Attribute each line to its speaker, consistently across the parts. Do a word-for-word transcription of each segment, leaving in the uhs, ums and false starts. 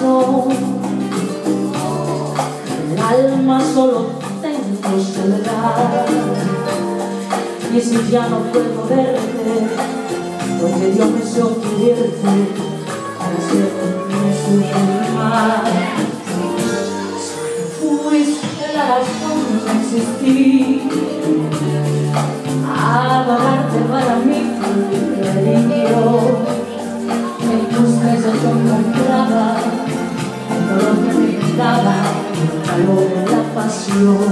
Speaker 1: no. En el alma solo tengo soledad. Y si ya no puedo verte, porque Dios me convierte para siempre sufrir más. Fuiste la razón de existir, a pagarte para mí cariño. En tus besos yo encontraba todo lo que me quitaba, el calor de la pasión.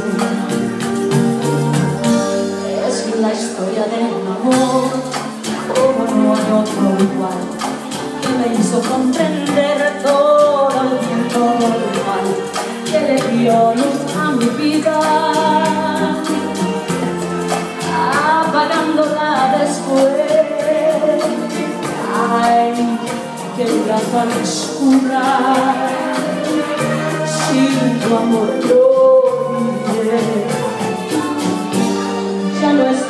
Speaker 1: Es la historia de un amor como no hay otro igual, que me hizo comprender todo el tiempo normal, que le dio luz a mi vida, apagándola después. Ay, qué dura tan oscura, sin tu amor yo viviré. Ya no es